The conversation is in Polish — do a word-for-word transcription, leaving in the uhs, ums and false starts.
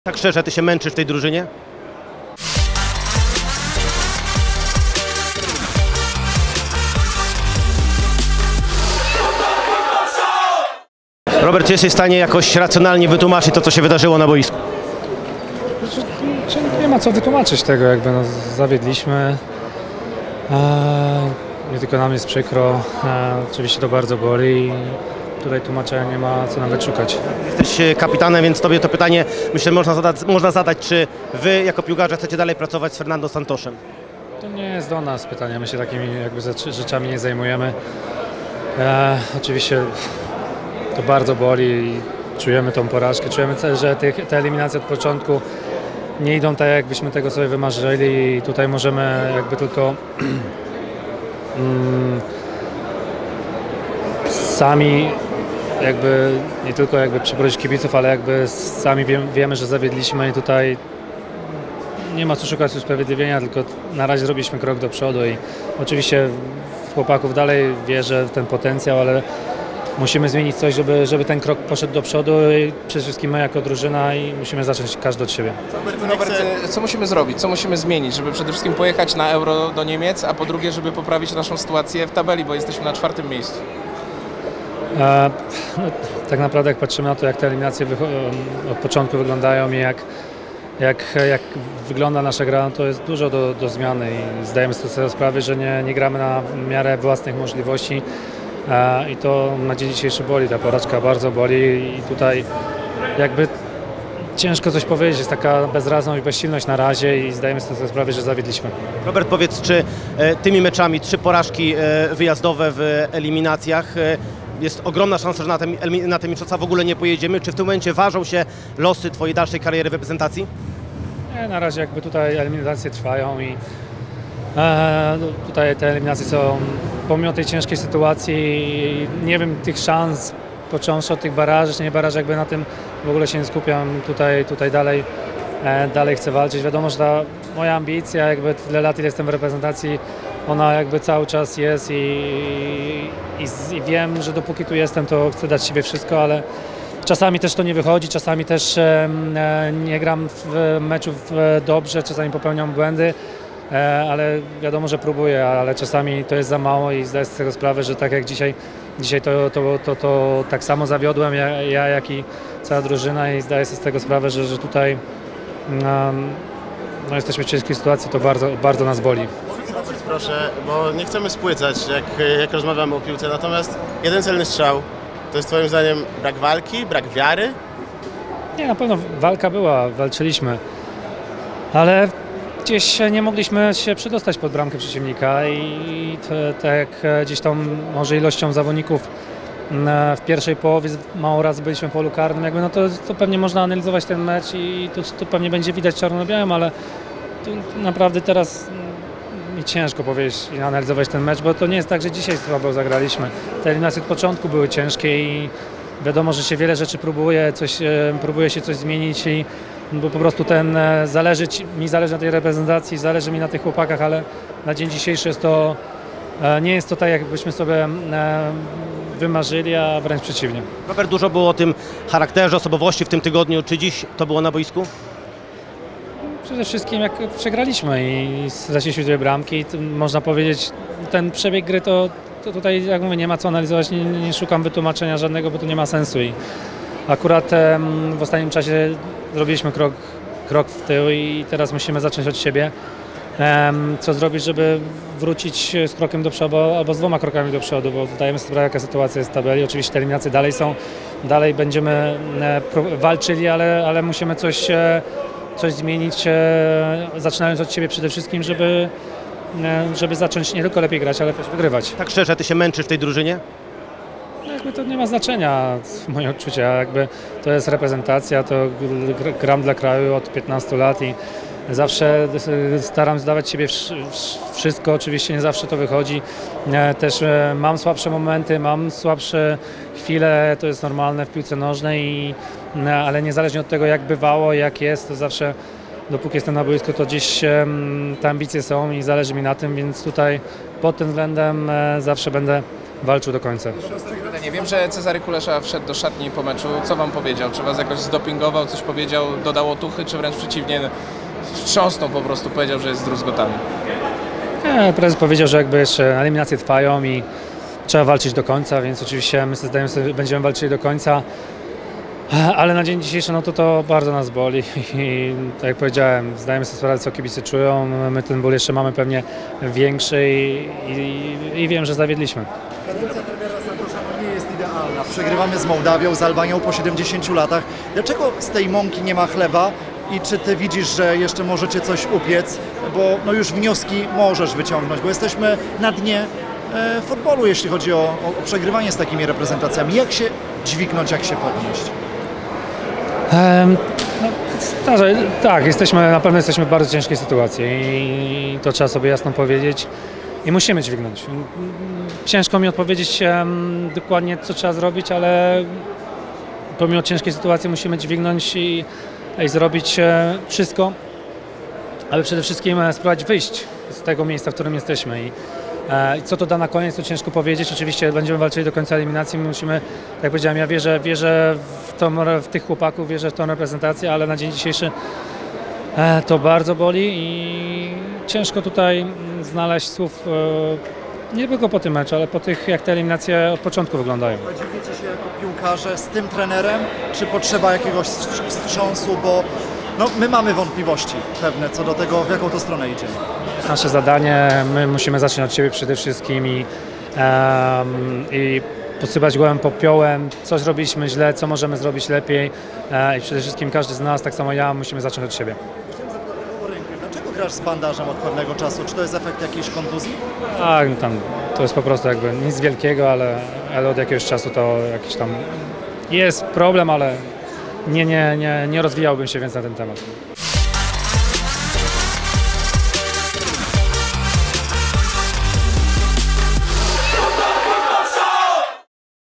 Tak szczerze, ty się męczysz w tej drużynie? Robert, czy jesteś w stanie jakoś racjonalnie wytłumaczyć to, co się wydarzyło na boisku? Nie ma co wytłumaczyć tego, jakby no, zawiedliśmy. E, nie tylko nam jest przykro, e, oczywiście to bardzo boli i tutaj tłumaczenia nie ma co nawet szukać. Jesteś kapitanem, więc tobie to pytanie, myślę, można zadać, można zadać, czy wy jako piłkarze chcecie dalej pracować z Fernando Santoszem? To nie jest do nas pytanie, my się takimi jakby rzeczami nie zajmujemy. E, oczywiście to bardzo boli i czujemy tą porażkę, czujemy, że te, te eliminacje od początku nie idą tak, jakbyśmy tego sobie wymarzyli i tutaj możemy jakby tylko mm, sami jakby, nie tylko jakby przeprosić kibiców, ale jakby sami wie, wiemy, że zawiedliśmy i tutaj nie ma co szukać usprawiedliwienia, tylko na razie zrobiliśmy krok do przodu i oczywiście w chłopaków dalej wierzę w ten potencjał, ale musimy zmienić coś, żeby, żeby ten krok poszedł do przodu i przede wszystkim my jako drużyna i musimy zacząć każdy od siebie. Robert, co musimy zrobić, co musimy zmienić, żeby przede wszystkim pojechać na Euro do Niemiec, a po drugie, żeby poprawić naszą sytuację w tabeli, bo jesteśmy na czwartym miejscu? E, no, tak naprawdę jak patrzymy na to, jak te eliminacje od początku wyglądają i jak, jak, jak wygląda nasza gra, to jest dużo do, do zmiany i zdajemy sobie sprawę, że nie, nie gramy na miarę własnych możliwości. I to na dzień dzisiejszy boli, ta porażka bardzo boli i tutaj jakby ciężko coś powiedzieć, jest taka bezradność, bezsilność na razie i zdajemy sobie sprawę, że zawiedliśmy. Robert, powiedz, czy e, tymi meczami, trzy porażki e, wyjazdowe w eliminacjach, e, jest ogromna szansa, że na te, na te mistrzostwa w ogóle nie pojedziemy? Czy w tym momencie ważą się losy twojej dalszej kariery w reprezentacji? Nie, na razie jakby tutaj eliminacje trwają i e, tutaj te eliminacje są pomimo tej ciężkiej sytuacji, nie wiem, tych szans, począwszy od tych baraży, czy nie baraży, jakby na tym w ogóle się nie skupiam, tutaj, tutaj dalej, e, dalej chcę walczyć. Wiadomo, że ta moja ambicja, jakby tyle lat, ile jestem w reprezentacji, ona jakby cały czas jest i, i, i wiem, że dopóki tu jestem, to chcę dać siebie wszystko, ale czasami też to nie wychodzi, czasami też e, nie gram w meczu dobrze, czasami popełniam błędy. Ale wiadomo, że próbuję, ale czasami to jest za mało i zdaję sobie z tego sprawę, że tak jak dzisiaj, dzisiaj to, to, to, to tak samo zawiodłem ja, ja, jak i cała drużyna i zdaję sobie z tego sprawę, że, że tutaj um, no jesteśmy w ciężkiej sytuacji, to bardzo, bardzo nas boli. Powiedz proszę, bo nie chcemy spłycać, jak, jak rozmawiamy o piłce, natomiast jeden celny strzał, to jest twoim zdaniem brak walki, brak wiary? Nie, na pewno walka była, walczyliśmy, ale gdzieś nie mogliśmy się przedostać pod bramkę przeciwnika i tak jak gdzieś tam może ilością zawodników w pierwszej połowie mało razy byliśmy w polu karnym, jakby no to, to pewnie można analizować ten mecz i to, to pewnie będzie widać czarno-białym, ale naprawdę teraz mi ciężko powiedzieć i analizować ten mecz, bo to nie jest tak, że dzisiaj słabo zagraliśmy. Te eliminacje od początku były ciężkie i wiadomo, że się wiele rzeczy próbuje, coś, próbuje się coś zmienić i bo po prostu ten zależy, mi zależy na tej reprezentacji, zależy mi na tych chłopakach, ale na dzień dzisiejszy jest to, nie jest to tak, jakbyśmy sobie wymarzyli, a wręcz przeciwnie. Robert, dużo było o tym charakterze, osobowości w tym tygodniu. Czy dziś to było na boisku? Przede wszystkim jak przegraliśmy i straciliśmy dwie bramki, można powiedzieć, ten przebieg gry to, to tutaj, jak mówię, nie ma co analizować, nie, nie szukam wytłumaczenia żadnego, bo to nie ma sensu. I akurat w ostatnim czasie zrobiliśmy krok, krok w tył i teraz musimy zacząć od siebie. Co zrobić, żeby wrócić z krokiem do przodu, albo z dwoma krokami do przodu, bo zdajemy sobie sprawę, jaka sytuacja jest w tabeli. Oczywiście te eliminacje dalej są, dalej będziemy walczyli, ale, ale musimy coś, coś zmienić, zaczynając od siebie przede wszystkim, żeby, żeby zacząć nie tylko lepiej grać, ale też wygrywać. Tak szczerze, ty się męczysz w tej drużynie? Jakby to nie ma znaczenia, moje odczucia, jakby to jest reprezentacja, to gram dla kraju od piętnastu lat i zawsze staram się dawać siebie wszystko, oczywiście nie zawsze to wychodzi, też mam słabsze momenty, mam słabsze chwile, to jest normalne w piłce nożnej, i, ale niezależnie od tego, jak bywało, jak jest, to zawsze dopóki jestem na boisku, to gdzieś te ambicje są i zależy mi na tym, więc tutaj pod tym względem zawsze będę walczył do końca. Nie wiem, że Cezary Kulesza wszedł do szatni po meczu. Co wam powiedział? Czy was jakoś zdopingował, coś powiedział, dodał otuchy, czy wręcz przeciwnie, wstrząsnął po prostu, powiedział, że jest zdruzgotany? Nie, prezes powiedział, że jakby jeszcze eliminacje trwają i trzeba walczyć do końca, więc oczywiście my zdajemy sobie, będziemy walczyli do końca. Ale na dzień dzisiejszy no to to bardzo nas boli i tak jak powiedziałem, zdajemy sobie sprawę, co kibice czują. My ten ból jeszcze mamy pewnie większy i, i, i wiem, że zawiedliśmy. Kadencja trenera Santosza nie jest idealna. Przegrywamy z Mołdawią, z Albanią po siedemdziesięciu latach. Dlaczego z tej mąki nie ma chleba i czy ty widzisz, że jeszcze możecie coś upiec? Bo no już wnioski możesz wyciągnąć, bo jesteśmy na dnie e, futbolu, jeśli chodzi o, o, o przegrywanie z takimi reprezentacjami. Jak się dźwignąć, jak się podnieść? Um, no, starze, tak, jesteśmy, na pewno jesteśmy w bardzo ciężkiej sytuacji i to trzeba sobie jasno powiedzieć i musimy dźwignąć. Ciężko mi odpowiedzieć um, dokładnie, co trzeba zrobić, ale pomimo ciężkiej sytuacji musimy dźwignąć i, i zrobić e, wszystko, aby przede wszystkim spróbować wyjść z tego miejsca, w którym jesteśmy. I, I co to da na koniec, to ciężko powiedzieć. Oczywiście będziemy walczyli do końca eliminacji. My musimy, tak jak powiedziałem, ja wierzę, wierzę w, tą, w tych chłopaków, wierzę w tą reprezentację, ale na dzień dzisiejszy to bardzo boli i ciężko tutaj znaleźć słów nie tylko po tym meczu, ale po tych, jak te eliminacje od początku wyglądają. Dziwicie się jako piłkarze z tym trenerem, czy potrzeba jakiegoś wstrząsu, bo no, my mamy wątpliwości pewne co do tego, w jaką to stronę idziemy. Nasze zadanie, my musimy zacząć od siebie przede wszystkim i, um, i posypać głowę popiołem, co zrobiliśmy źle, co możemy zrobić lepiej e, i przede wszystkim każdy z nas, tak samo ja, musimy zacząć od siebie. Chciałem zapytać o rękę. Dlaczego grasz z bandażem od pewnego czasu? Czy to jest efekt jakiejś kontuzji? Tak, no tam, to jest po prostu jakby nic wielkiego, ale, ale od jakiegoś czasu to jakiś tam jest problem, ale nie, nie, nie, nie rozwijałbym się więc na ten temat.